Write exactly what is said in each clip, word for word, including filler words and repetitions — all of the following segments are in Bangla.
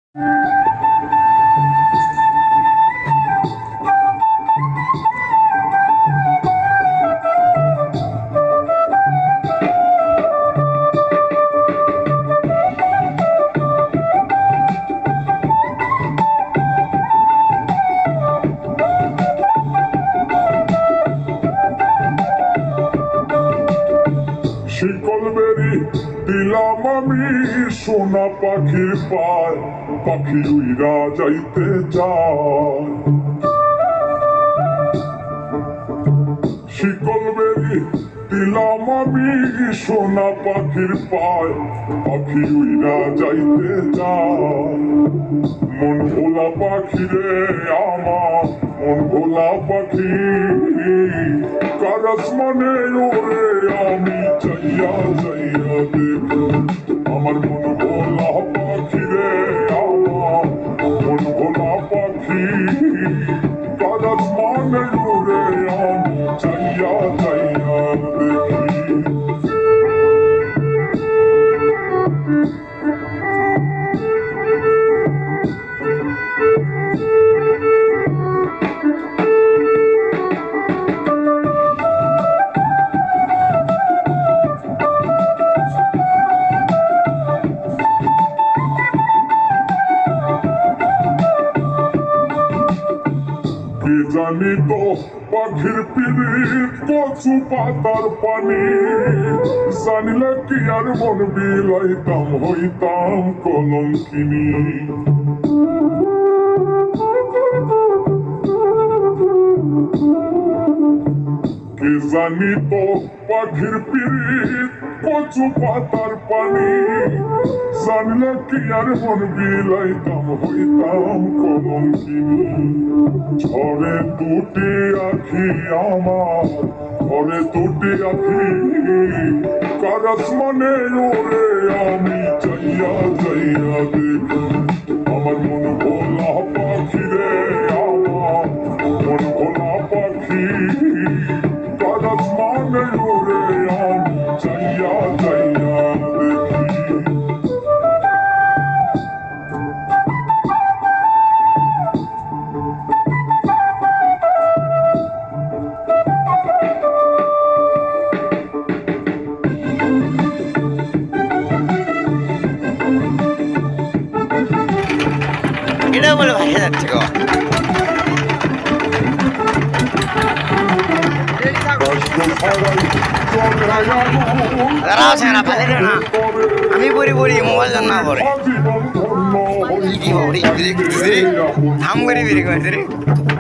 শিকল বেরি দিলাম আমি সোনা পাখির পায়, পাখি উইরা যাইতে যায়। শিকল বেরি দিলাম আমি সোনা পাখির পায়, পাখি উইরা যাইতে যায়। মন ভোলা পাখি রে আমার, মন ভোলা পাখি, কার আসমানে ওরে আমি চাইয়া চাইয়া দেখি। আমার মন ভোলা পাখি রে আমার, মন ভোলা পাখি, কার আসমানে ওরে আমি চাইয়া চাইয়া দেখি। কি জানি তো পাখির পিরিত কচু পাতার পানি, জানিলে কি আর মন বিলাইতাম হইতাম কলঙ্কিনী। কি জানি তো পাখির পিরিত কচু পাতার পানি, জানলে কি আর মন বিলাইতাম হইতাম কলঙ্কিনী। ঝরে দুটি আখি আমার, ঝরে দুটি আখি, কার আসমানে ওরে আমি চাইয়া চাইয়া দেখি। আমার মন ভোলা পাখি রে আমার, মন ভোলা পাখি, কার আসমানে ওরে আমি চাইয়া চাইয়া দেখি। এটা বলে ভাসে যাচ্ছে গো। দাঁড়াও না পালে না, আমি পড়ি পড়ি মোবাইল না পড়ে থাম করে বেরিয়ে গেছে রে।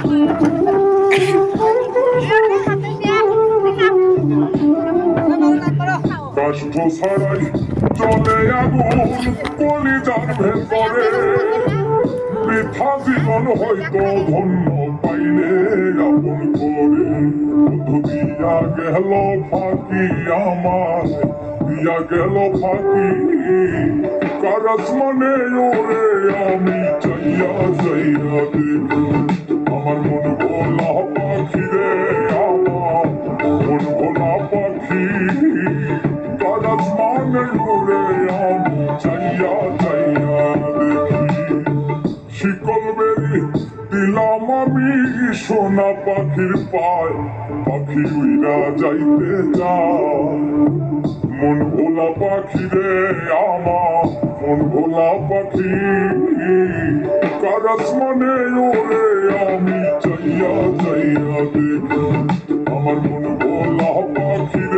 কষ্ট ছাড়াই চলে আগুন কলিজার ভেতরে, বৃথা জীবন হয়তো ধন্য পাইলে আপন করে। বধু দিয়া গেল ফাঁকি আমার, দিয়া গেল ফাঁকি, কার আসমানে ওরে আমি চাইয়া চাইয়া দেখি। আমার মন ভোলা পাখি রে আমার, মন ভোলা পাখি, কার আসমানে ওরে আমি চাইয়া চাইয়া দেখি। শিকল বেরি দিলাম আমি সোনা পাখির পায়, পাখি উইরা যাইতে যায়। মন ভোলা পাখি রে আমার, মন ভোলা পাখি, কার আসমানে ওরে আমি চাইয়া চাইয়া দেখি। আমার মন ভোলা পাখি